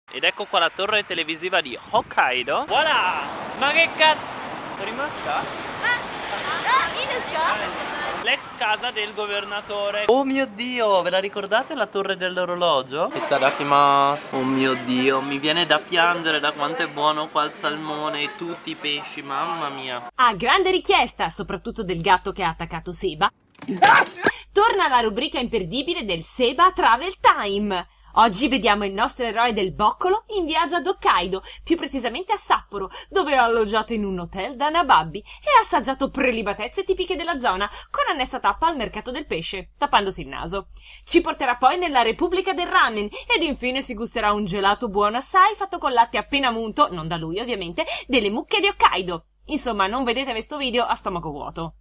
Ed ecco qua la torre televisiva di Hokkaido. Voilà! Ma che cazzo! È rimasta? L'ex casa del governatore. Oh mio Dio, ve la ricordate la torre dell'orologio? Itadakimasu. Oh mio Dio, mi viene da piangere da quanto è buono qua il salmone e tutti i pesci, mamma mia. A grande richiesta, soprattutto del gatto che ha attaccato Seba, torna la rubrica imperdibile del Seba Travel Time. Oggi vediamo il nostro eroe del boccolo in viaggio ad Hokkaido, più precisamente a Sapporo, dove è alloggiato in un hotel da nababbi e ha assaggiato prelibatezze tipiche della zona, con annessa tappa al mercato del pesce, tappandosi il naso. Ci porterà poi nella Repubblica del Ramen ed infine si gusterà un gelato buono assai fatto con latte appena munto, non da lui ovviamente, delle mucche di Hokkaido. Insomma, non vedete questo video a stomaco vuoto.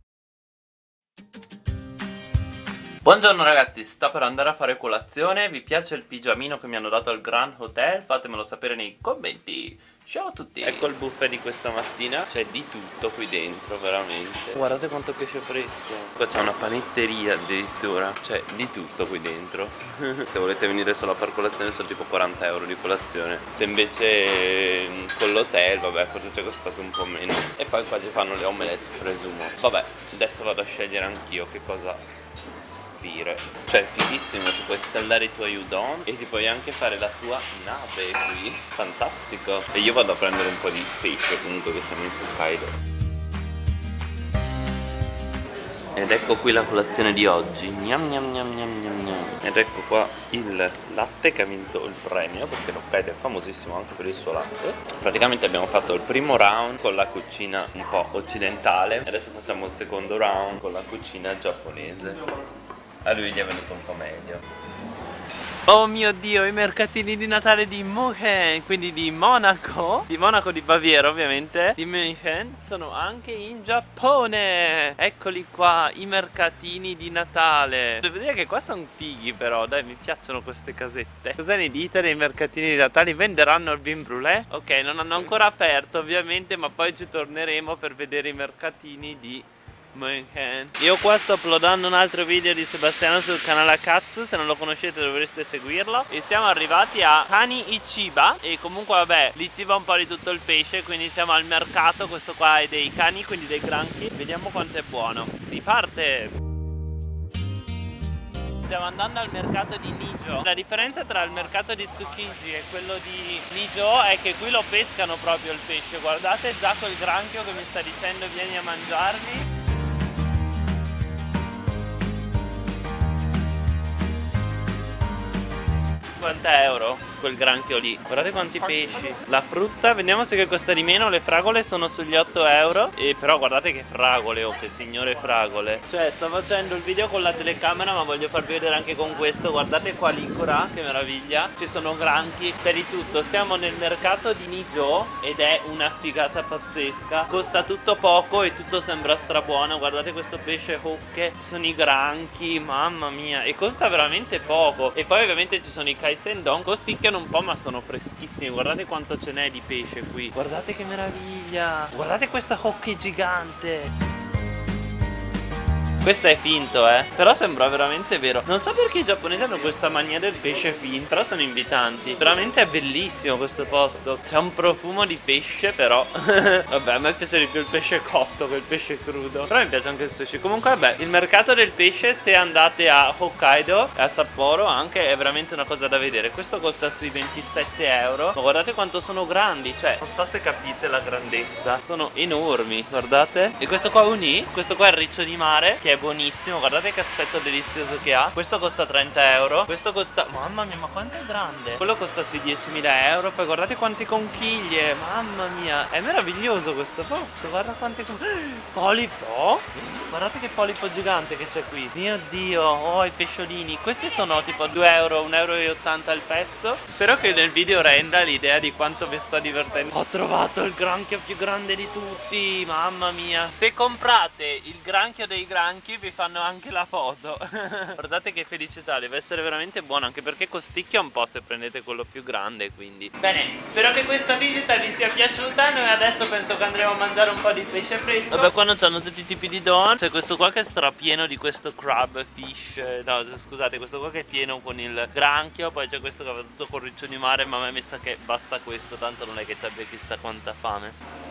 Buongiorno ragazzi, sto per andare a fare colazione. Vi piace il pigiamino che mi hanno dato al Grand Hotel? Fatemelo sapere nei commenti. Ciao a tutti. Ecco il buffet di questa mattina. C'è di tutto qui dentro, veramente. Guardate quanto pesce fresco. Qua c'è una panetteria addirittura. C'è di tutto qui dentro. Se volete venire solo a fare colazione sono tipo 40 euro di colazione. Se invece con l'hotel, vabbè, forse ci è costato un po' meno. E poi qua ci fanno le omelette, presumo. Vabbè, adesso vado a scegliere anch'io che cosa dire. Cioè è fighissimo, ti puoi scaldare i tuoi udon e ti puoi anche fare la tua nabe qui. Fantastico. E io vado a prendere un po' di pesce comunque che siamo in Hokkaido. Ed ecco qui la colazione di oggi. Gnam gnam gnam gnam gnam gnam. Ed ecco qua il latte che ha vinto il premio, perché l'Hokkaido è famosissimo anche per il suo latte. Praticamente abbiamo fatto il primo round con la cucina un po' occidentale. Adesso facciamo il secondo round con la cucina giapponese. A lui gli è venuto un po' meglio. Oh mio Dio, i mercatini di Natale di München, quindi di Monaco di Baviera ovviamente, di München, sono anche in Giappone. Eccoli qua, i mercatini di Natale. Devo dire che qua sono fighi però, dai, mi piacciono queste casette. Cosa ne dite dei mercatini di Natale? Venderanno il vin brûlé? Ok, non hanno ancora aperto ovviamente, ma poi ci torneremo per vedere i mercatini di München. Io qua sto uploadando un altro video di Sebastiano sul canale Akatsu, se non lo conoscete dovreste seguirlo. E siamo arrivati a Kani Ichiba. E comunque vabbè, lì ci va un po' di tutto il pesce, quindi siamo al mercato. Questo qua è dei cani, quindi dei granchi. Vediamo quanto è buono. Si parte! Stiamo andando al mercato di Nijo. La differenza tra il mercato di Tsukiji e quello di Nijo è che qui lo pescano proprio il pesce. Guardate già quel granchio che mi sta dicendo vieni a mangiarmi. 50 euro quel granchio lì. Guardate quanti pesci. La frutta, vediamo se che costa di meno. Le fragole sono sugli 8 euro. E però guardate che fragole, oh che signore fragole. Cioè sto facendo il video con la telecamera, ma voglio farvi vedere anche con questo. Guardate qua l'Incora, che meraviglia. Ci sono granchi, c'è di tutto. Siamo nel mercato di Nijo ed è una figata pazzesca. Costa tutto poco e tutto sembra strabuono. Guardate questo pesce hokke. Ci sono i granchi, mamma mia. E costa veramente poco. E poi ovviamente ci sono i kaisendon. Costicchiano un po' ma sono freschissimi. Guardate quanto ce n'è di pesce qui. Guardate che meraviglia. Guardate questa hokke gigante. Questo è finto, però sembra veramente vero. Non so perché i giapponesi hanno questa mania del pesce finto, però sono invitanti. Veramente è bellissimo questo posto. C'è un profumo di pesce, però vabbè, a me piace di più il pesce cotto che il pesce crudo. Però mi piace anche il sushi. Comunque vabbè, il mercato del pesce, se andate a Hokkaido, a Sapporo anche, è veramente una cosa da vedere. Questo costa sui 27 euro. Ma guardate quanto sono grandi. Cioè, non so se capite la grandezza. Sono enormi, guardate. E questo qua è uni. Questo qua è il riccio di mare, che è buonissimo. Guardate che aspetto delizioso che ha. Questo costa 30 euro. Questo costa, mamma mia, ma quanto è grande. Quello costa sui 10.000 euro. Poi guardate quante conchiglie. Mamma mia, è meraviglioso questo posto. Guarda quante polipo. Guardate che polipo gigante che c'è qui. Mio Dio. Oh, i pesciolini. Questi sono tipo 2 euro, 1,80 euro il pezzo. Spero che nel video renda l'idea di quanto vi sto divertendo. Ho trovato il granchio più grande di tutti. Mamma mia. Se comprate il granchio dei granchi Monkey vi fanno anche la foto. Guardate che felicità, deve essere veramente buono, anche perché costicchia un po' se prendete quello più grande, quindi. Bene, spero che questa visita vi sia piaciuta. Noi adesso penso che andremo a mangiare un po' di pesce fresco. Vabbè, qua non c'hanno tutti i tipi di don. C'è questo qua che è strapieno di questo crab fish. No, scusate, questo qua che è pieno con il granchio. Poi c'è questo che aveva tutto con riccio di mare. Ma a me mi sa che basta questo, tanto non è che ci abbia chissà quanta fame.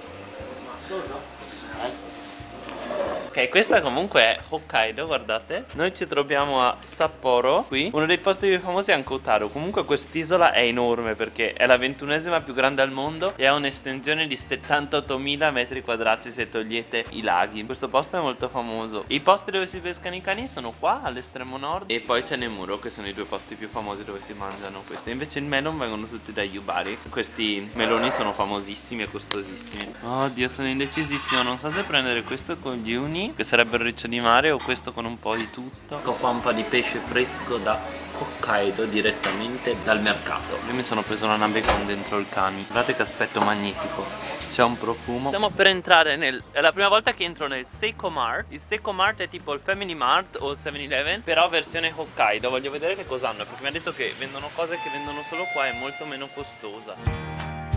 Ok, questa comunque è Hokkaido, guardate. Noi ci troviamo a Sapporo, qui. Uno dei posti più famosi è anche Otaru. Comunque quest'isola è enorme perché è la 21esima più grande al mondo e ha un'estensione di 78.000 metri quadrati se togliete i laghi. Questo posto è molto famoso. I posti dove si pescano i cani sono qua, all'estremo nord, e poi c'è Nemuro, che sono i due posti più famosi dove si mangiano questi. Invece il melon vengono tutti da Yubari. Questi meloni sono famosissimi e costosissimi. Oddio, sono indecisissimo. Non so se prendere questo con gli uni, che sarebbe il riccio di mare, o questo con un po' di tutto. Ecco qua un po' di pesce fresco da Hokkaido direttamente dal mercato. Io mi sono preso una nave con dentro il cani. Guardate che aspetto magnifico. C'è un profumo. Stiamo per entrare è la prima volta che entro nel Seiko Mart. Il Seiko Mart è tipo il Family Mart o il 7-Eleven, però versione Hokkaido. Voglio vedere che cosa hanno, perché mi ha detto che vendono cose che vendono solo qua, è molto meno costosa.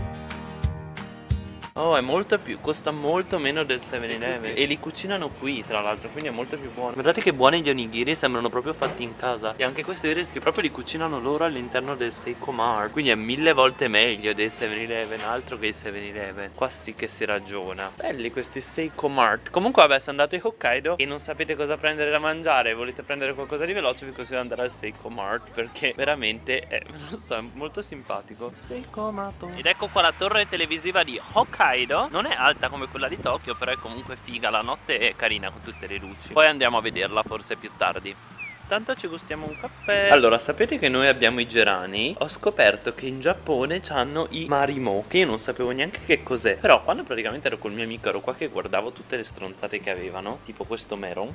Oh, è molto più, costa molto meno del 7-Eleven. E li cucinano qui, tra l'altro, quindi è molto più buono. Guardate che buoni gli onigiri, sembrano proprio fatti in casa. E anche questi vedete che proprio li cucinano loro all'interno del Seiko Mart. Quindi è 1000 volte meglio del 7-Eleven, altro che il 7-Eleven. Qua sì che si ragiona. Belli questi Seiko Mart. Comunque vabbè, se andate a Hokkaido e non sapete cosa prendere da mangiare e volete prendere qualcosa di veloce, vi consiglio di andare al Seiko Mart, perché veramente è, non lo so, è molto simpatico. Seiko Mart. Ed ecco qua la torre televisiva di Hokkaido. Non è alta come quella di Tokyo, però è comunque figa, la notte è carina con tutte le luci. Poi andiamo a vederla forse più tardi. Tanto ci gustiamo un caffè. Allora, sapete che noi abbiamo i gerani? Ho scoperto che in Giappone hanno i marimo, che io non sapevo neanche che cos'è. Però quando praticamente ero col mio amico, ero qua che guardavo tutte le stronzate che avevano, tipo questo meron,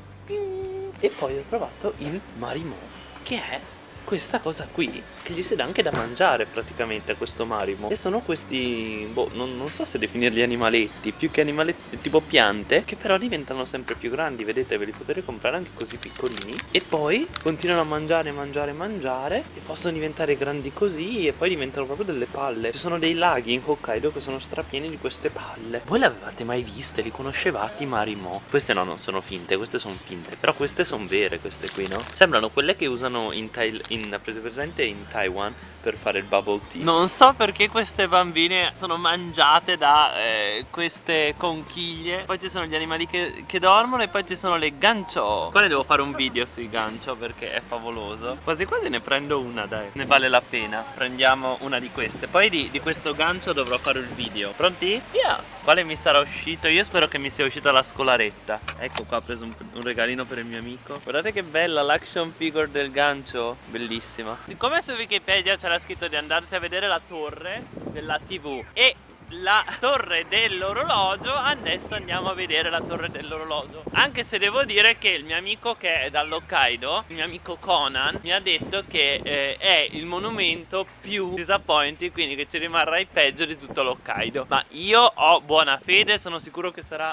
e poi ho trovato il marimo, che è questa cosa qui, che gli si dà anche da mangiare praticamente a questo marimo. E sono questi, boh, non so se definirli animaletti, più che animaletti, tipo piante, che però diventano sempre più grandi. Vedete, ve li potete comprare anche così piccolini. E poi continuano a mangiare, e possono diventare grandi così, e poi diventano proprio delle palle. Ci sono dei laghi in Hokkaido che sono strapieni di queste palle. Voi le avevate mai viste? Li conoscevate i marimo? Queste no, non sono finte, queste sono finte. Però queste sono vere, queste qui, no? Sembrano quelle che usano presente in Taiwan per fare il bubble tea. Non so perché queste bambine sono mangiate da queste conchiglie. Poi ci sono gli animali che dormono, e poi ci sono le gancio. Qua ne devo fare un video sui gancio perché è favoloso. Quasi quasi ne prendo una, dai, ne vale la pena. Prendiamo una di queste. Poi di questo gancio dovrò fare il video. Pronti? Via! Quale mi sarà uscito? Io spero che mi sia uscita la scolaretta. Ecco qua, ho preso un regalino per il mio amico. Guardate che bella l'action figure del gancio. Bellissima. Siccome su Wikipedia c'era scritto di andarsi a vedere la torre della TV e la torre dell'orologio, adesso andiamo a vedere la torre dell'orologio. Anche se devo dire che il mio amico che è dall'Hokkaido, il mio amico Conan, mi ha detto che è il monumento più disappointing, quindi che ci rimarrà il peggio di tutto l'Hokkaido. Ma io ho buona fede, sono sicuro che sarà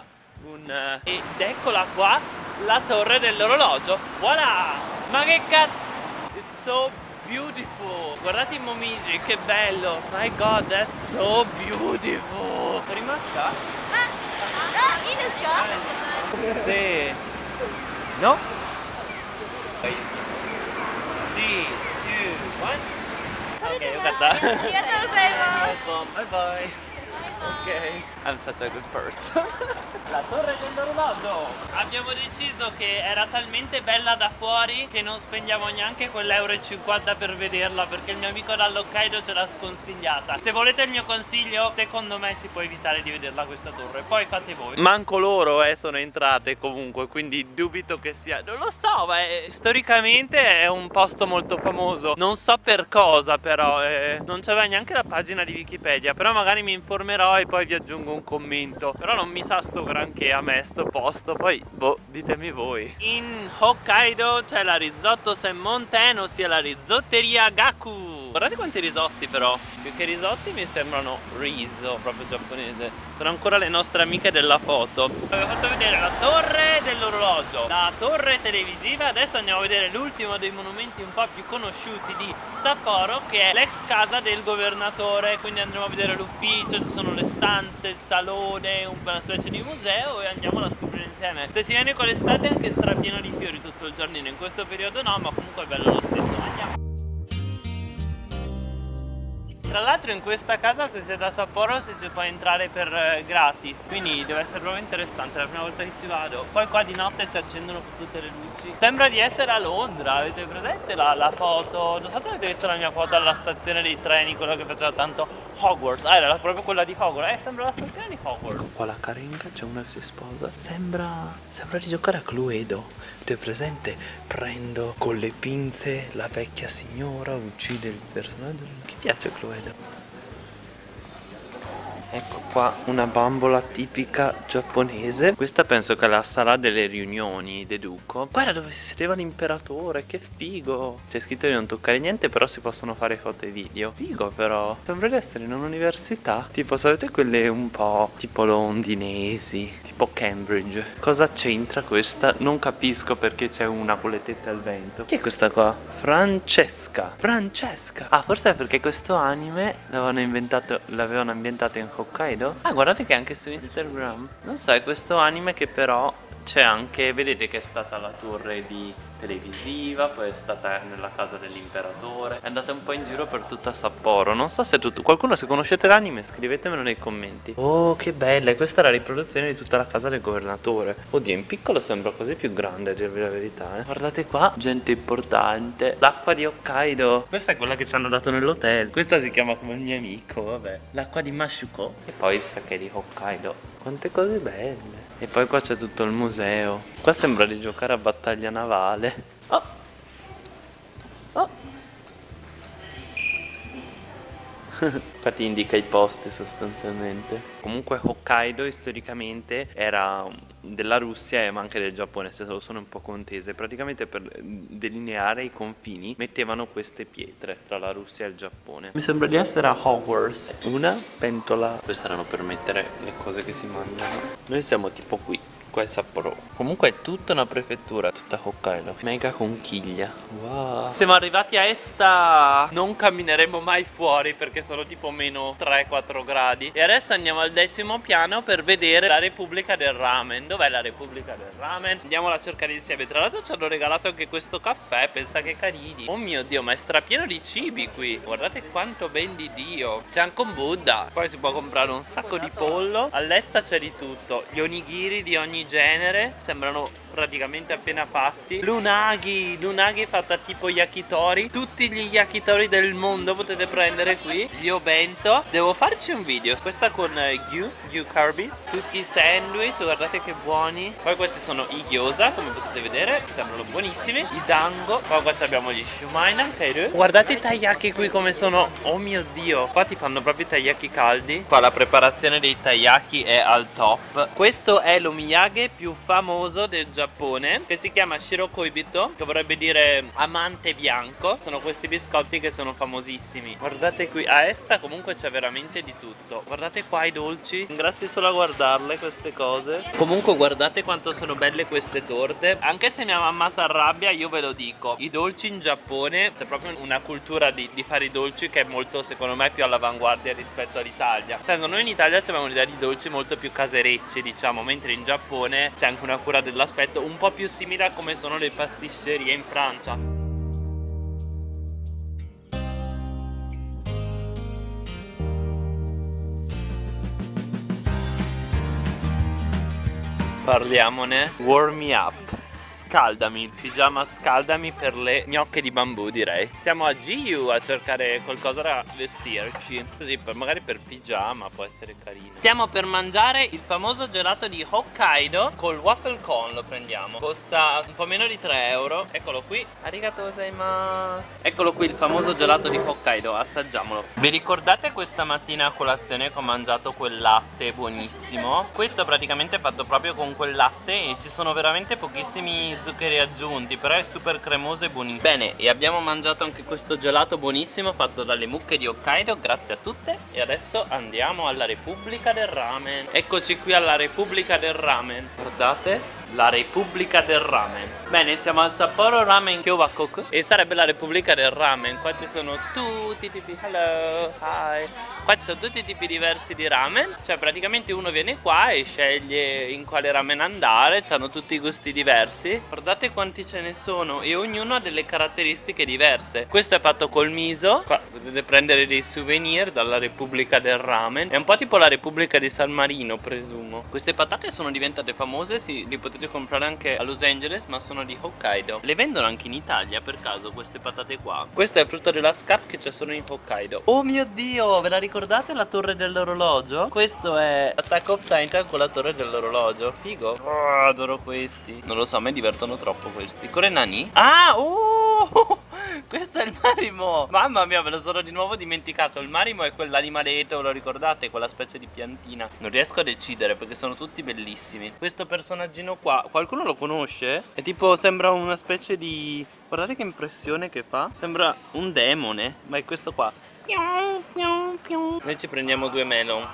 ed eccola qua, la torre dell'orologio. Voilà! Ma che cazzo! It's so beautiful. Guardate i Momiji, che bello. My god, that's so beautiful. Rimasta? Sì. No? 3, 2, 1. Ok, yo got bye bye. Ok, I'm such a good person. La torre dell'orologio. Abbiamo deciso che era talmente bella da fuori che non spendiamo neanche quell'1,50 € per vederla, perché il mio amico dall'Hokkaido ce l'ha sconsigliata. Se volete il mio consiglio, secondo me si può evitare di vederla questa torre. Poi fate voi. Manco loro sono entrate comunque, quindi dubito che sia, non lo so, ma storicamente è un posto molto famoso. Non so per cosa, però non c'aveva neanche la pagina di Wikipedia. Però magari mi informerò e poi vi aggiungo un commento. Però non mi sa sto granché a me sto posto. Poi boh, ditemi voi. In Hokkaido c'è la risotto Senmonten, ossia la risotteria Gaku. Guardate quanti risotti però. Più che risotti mi sembrano riso, proprio giapponese. Sono ancora le nostre amiche della foto. Vi ho fatto vedere la torre dell'orologio, la torre televisiva. Adesso andiamo a vedere l'ultimo dei monumenti un po' più conosciuti di Sapporo, che è l'ex casa del governatore. Quindi andremo a vedere l'ufficio, ci sono le stanze, il salone, una specie di museo, e andiamo a scoprire insieme. Se si viene con l'estate è anche strapieno di fiori tutto il giornino, in questo periodo no, ma comunque è bello lo stesso. Andiamo. Tra l'altro in questa casa, se siete a Sapporo, si può entrare per gratis, quindi deve essere proprio interessante, è la prima volta che ci vado. Poi qua di notte si accendono tutte le luci. Sembra di essere a Londra, avete presente la foto? Non so se avete visto la mia foto alla stazione dei treni, quella che faceva tanto Hogwarts. Ah, era proprio quella di Hogwarts, sembra la stazione di Hogwarts. Qua la carenga, c'è una che si sposa. Sembra di giocare a Cluedo. Avete presente? Prendo con le pinze la vecchia signora, uccide il personaggio. Che piace Cluedo? Ecco qua una bambola tipica giapponese. Questa penso che è la sala delle riunioni, deduco. Guarda dove si sedeva l'imperatore, che figo. C'è scritto di non toccare niente, però si possono fare foto e video. Figo però. Sembra di essere in un'università. Tipo, sapete quelle un po' tipo londinesi, tipo Cambridge. Cosa c'entra questa? Non capisco perché c'è una con le tette al vento. Chi è questa qua? Francesca. Ah, forse è perché questo anime l'avevano ambientato in Hokkaido. Ah, guardate che anche su Instagram. Non so, è questo anime che però c'è anche, vedete che è stata la torre televisiva, poi è stata nella casa dell'imperatore, è andata un po' in giro per tutta Sapporo. Non so se qualcuno, se conoscete l'anime, scrivetemelo nei commenti. Oh, che bella, e questa è la riproduzione di tutta la casa del governatore. Oddio, in piccolo sembra così più grande, a dirvi la verità, eh. Guardate qua, gente importante. L'acqua di Hokkaido, questa è quella che ci hanno dato nell'hotel. Questa si chiama come il mio amico, vabbè, l'acqua di Mashuko. E poi il sake di Hokkaido. Quante cose belle. E poi qua c'è tutto il museo. Qua sembra di giocare a battaglia navale. Oh! Oh! Qua ti indica i posti sostanzialmente. Comunque Hokkaido storicamente era della Russia ma anche del Giappone, se lo sono un po' contese. Praticamente per delineare i confini mettevano queste pietre tra la Russia e il Giappone. Mi sembra di essere a Hogwarts. Una pentola. Queste erano per mettere le cose che si mangiano. Noi siamo tipo qui. Qua è Sapporo. Comunque è tutta una prefettura, tutta Hokkaido. Mega conchiglia. Wow. Siamo arrivati a Esta. Non cammineremo mai fuori perché sono tipo meno 3-4 gradi. E adesso andiamo al 10° piano per vedere la Repubblica del Ramen. Dov'è la Repubblica del Ramen? Andiamolo a cercare insieme. Tra l'altro ci hanno regalato anche questo caffè. Pensa che carini. Oh mio Dio, ma è strapieno di cibi qui. Guardate quanto ben di Dio. C'è anche un Buddha. Poi si può comprare un sacco di pollo. All'Esta c'è di tutto. Gli onigiri di ogni genere, sembrano praticamente appena fatti. L'unagi fatta tipo yakitori. Tutti gli yakitori del mondo potete prendere qui. Gli obento. Devo farci un video. Questa con gyu Karbis. Tutti i sandwich, guardate che buoni. Poi qua ci sono i gyoza, come potete vedere, sembrano buonissimi. I dango. Poi qua abbiamo gli shumai nankairu. Guardate i taiyaki qui come sono. Oh mio Dio. Qua ti fanno proprio i taiyaki caldi. Qua la preparazione dei taiyaki è al top. Questo è l'omiyage più famoso del Giappone, che si chiama Shirokoibito, che vorrebbe dire amante bianco. Sono questi biscotti che sono famosissimi. Guardate qui, a Esta comunque c'è veramente di tutto. Guardate qua i dolci, ingrassi solo a guardarle queste cose. Comunque guardate quanto sono belle queste torte. Anche se mia mamma si arrabbia, io ve lo dico, i dolci in Giappone c'è proprio una cultura di fare i dolci che è molto, secondo me, più all'avanguardia rispetto all'Italia. Sento, noi in Italia abbiamo un'idea di dolci molto più caserecci, diciamo, mentre in Giappone c'è anche una cura dell'aspetto un po' più simile a come sono le pasticcerie in Francia. Parliamone. Warm me up. Scaldami, il pigiama scaldami per le gnocche di bambù, direi. Siamo a GU a cercare qualcosa da vestirci. Così magari per pigiama può essere carino. Stiamo per mangiare il famoso gelato di Hokkaido col waffle cone, lo prendiamo. Costa un po' meno di 3 euro. Eccolo qui. Arigatou gozaimasu. Eccolo qui il famoso gelato di Hokkaido, assaggiamolo. Vi ricordate questa mattina a colazione che ho mangiato quel latte buonissimo? Questo praticamente è fatto proprio con quel latte e ci sono veramente pochissimi zuccheri aggiunti, però è super cremoso e buonissimo. Bene, e abbiamo mangiato anche questo gelato buonissimo fatto dalle mucche di Hokkaido, grazie a tutte. E adesso andiamo alla Repubblica del Ramen. Eccoci qui alla Repubblica del Ramen. Guardate, la Repubblica del Ramen. Bene, siamo al Sapporo Ramen Kyobakoku e sarebbe la Repubblica del Ramen. Qua ci sono tutti i tipi. Hello, hi. Qua ci sono tutti i tipi diversi di ramen. Cioè praticamente uno viene qua e sceglie in quale ramen andare. Hanno tutti i gusti diversi. Guardate quanti ce ne sono e ognuno ha delle caratteristiche diverse. Questo è fatto col miso. Qua potete prendere dei souvenir dalla Repubblica del Ramen. È un po' tipo la Repubblica di San Marino, presumo. Queste patate sono diventate famose, sì, li potete comprare anche a Los Angeles, ma sono di Hokkaido. Le vendono anche in Italia per caso queste patate qua. Questo è il frutto della scarp che c'è solo in Hokkaido. Oh mio Dio, ve la ricordate la torre dell'orologio? Questo è Attack of Titan con la torre dell'orologio. Figo. Oh, adoro questi. Non lo so, a me divertono troppo questi. Korenani? Ah, oh! Questo è il marimo. Mamma mia, me lo sono di nuovo dimenticato. Il marimo è quell'animaletto, ve lo ricordate? Quella specie di piantina. Non riesco a decidere perché sono tutti bellissimi. Questo personaggino qua, qualcuno lo conosce? È tipo, sembra una specie di... Guardate che impressione che fa. Sembra un demone, ma è questo qua. Noi ci prendiamo 2 melon.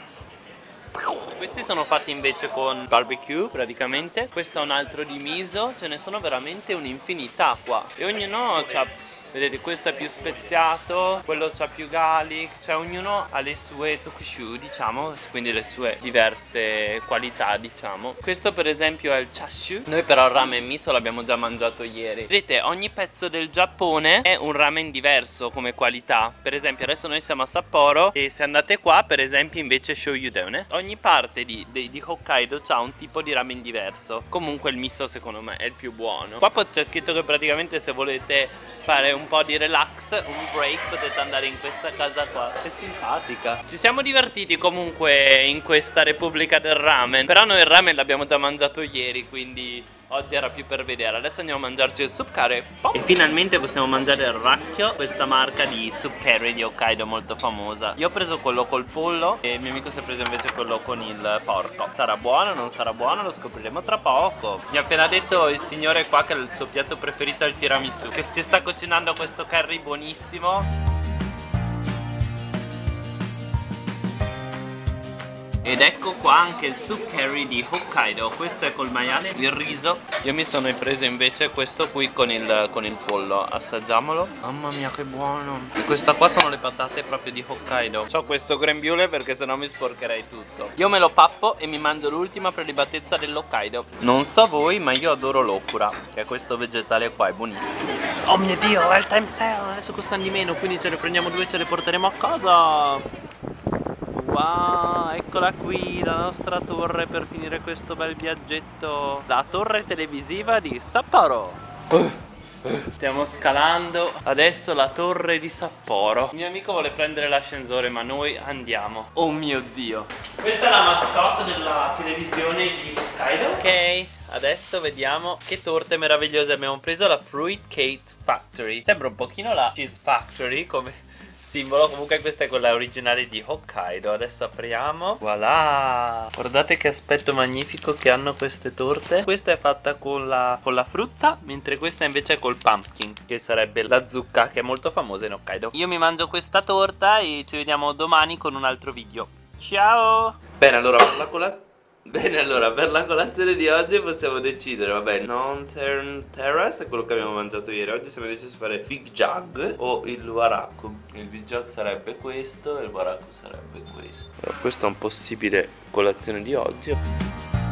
Questi sono fatti invece con barbecue praticamente. Questo è un altro di miso. Ce ne sono veramente un'infinità qua. E ognuno ha... Vedete, questo è più speziato, quello c'ha più garlic. Cioè ognuno ha le sue tokushu, diciamo, quindi le sue diverse qualità, diciamo. Questo per esempio è il chashu. Noi però il ramen miso l'abbiamo già mangiato ieri. Vedete, ogni pezzo del Giappone è un ramen diverso come qualità. Per esempio adesso noi siamo a Sapporo e se andate qua per esempio invece shoyudone. Ogni parte di Hokkaido ha un tipo di ramen diverso. Comunque il miso secondo me è il più buono. Qua c'è scritto che praticamente se volete fare un po' di relax, un break, potete andare in questa casa qua. È simpatica. Ci siamo divertiti comunque in questa Repubblica del Ramen. Però noi il ramen l'abbiamo già mangiato ieri, quindi oggi era più per vedere. Adesso andiamo a mangiarci il soup curry. E finalmente possiamo mangiare il rakkyo, questa marca di soup curry di Hokkaido molto famosa. Io ho preso quello col pollo e il mio amico si è preso invece quello con il porco. Sarà buono o non sarà buono? Lo scopriremo tra poco. Mi ha appena detto il signore qua che il suo piatto preferito è il tiramisù, che ci sta cucinando questo curry buonissimo. Ed ecco qua anche il soup curry di Hokkaido. Questo è col maiale, il riso. Io mi sono preso invece questo qui con il pollo. Assaggiamolo. Mamma mia che buono. E questa qua sono le patate proprio di Hokkaido. C'ho questo grembiule perché sennò mi sporcherei tutto. Io me lo pappo e mi mangio l'ultima prelibatezza dell'Hokkaido. Non so voi, ma io adoro l'okura, che è questo vegetale qua, è buonissimo. Oh mio Dio, è il time sale. Adesso costano di meno, quindi ce ne prendiamo 2 e ce le porteremo a casa. Wow, eccola qui la nostra torre per finire questo bel viaggetto. La torre televisiva di Sapporo. Stiamo scalando adesso la torre di Sapporo. Il mio amico vuole prendere l'ascensore ma noi andiamo. Oh mio Dio. Questa è la mascotte della televisione di Hokkaido. Ok, adesso vediamo che torte meravigliose abbiamo preso. La Fruit Cake Factory. Sembra un pochino la Cheese Factory come simbolo, comunque questa è quella originale di Hokkaido. Adesso apriamo. Voilà! Guardate che aspetto magnifico che hanno queste torte. Questa è fatta con la frutta, mentre questa invece è col pumpkin, che sarebbe la zucca, che è molto famosa in Hokkaido. Io mi mangio questa torta e ci vediamo domani con un altro video. Ciao! Bene, allora per la colazione di oggi possiamo decidere, vabbè, non terrace è quello che abbiamo mangiato ieri. Oggi siamo decisi di fare Big Jug o il waraku. Il Big Jug sarebbe questo e il waraku sarebbe questo. Allora, questo è un possibile colazione di oggi.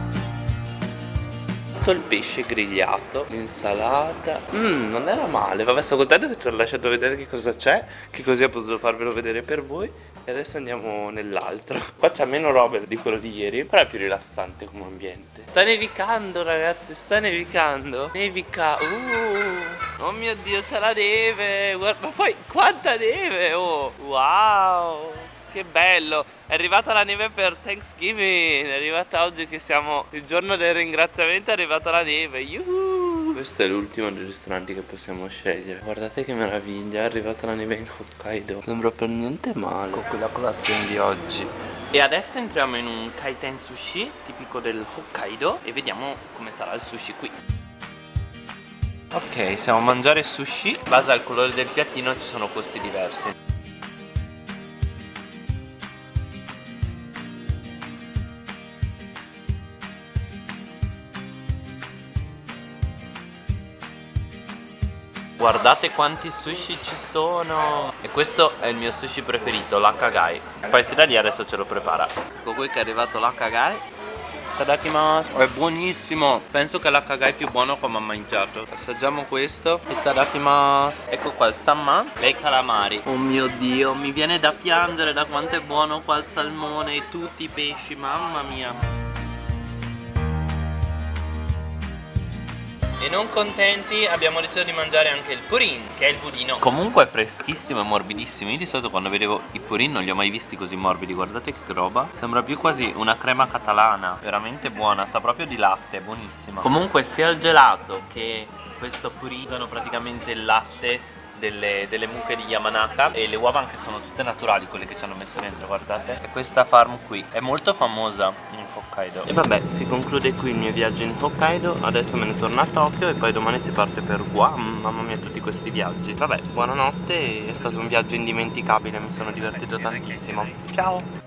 Il pesce grigliato, l'insalata, non era male. Vabbè, sono contento che ci ho lasciato vedere che cosa c'è, che così ho potuto farvelo vedere per voi. E adesso andiamo nell'altro. Qua c'è meno roba di quello di ieri, però è più rilassante come ambiente. Sta nevicando ragazzi, sta nevicando. Nevica, oh mio Dio, c'è la neve. Guarda, ma poi quanta neve, oh, wow. Che bello, è arrivata la neve per Thanksgiving. È arrivata oggi che siamo il giorno del ringraziamento, è arrivata la neve. Yuhu! Questo è l'ultimo dei ristoranti che possiamo scegliere. Guardate che meraviglia, è arrivata la neve in Hokkaido. Sembra per niente male. Ecco qui la colazione di oggi. E adesso entriamo in un kaiten sushi tipico del Hokkaido e vediamo come sarà il sushi qui. Ok, siamo a mangiare sushi. In base al colore del piattino ci sono costi diversi. Guardate quanti sushi ci sono. E questo è il mio sushi preferito, l'Hakkagai. Poi si da lì adesso ce lo prepara. Ecco qui che è arrivato l'Hakkagai. Tadakimasu. È buonissimo. Penso che l'Hakkagai più buono che ho mai mangiato. Assaggiamo questo. E tadakimasu. Ecco qua il salmon e i calamari. Oh mio Dio, mi viene da piangere da quanto è buono qua il salmone e tutti i pesci, mamma mia. E non contenti abbiamo deciso di mangiare anche il purin, che è il budino. Comunque è freschissimo e morbidissimo. Io di solito quando vedevo i purin non li ho mai visti così morbidi. Guardate che roba. Sembra più quasi una crema catalana. Veramente buona, sa proprio di latte, è buonissima. Comunque sia il gelato che questo purin usano praticamente il latte delle mucche di Yamanaka. E le uova anche sono tutte naturali, quelle che ci hanno messo dentro, guardate. E questa farm qui è molto famosa in Hokkaido. E vabbè, si conclude qui il mio viaggio in Hokkaido. Adesso me ne torno a Tokyo e poi domani si parte per Guam. Mamma mia, tutti questi viaggi. Vabbè, buonanotte, è stato un viaggio indimenticabile, mi sono divertito tantissimo. Ciao!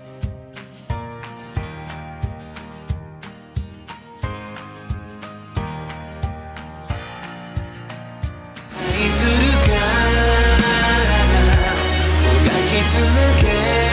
To look at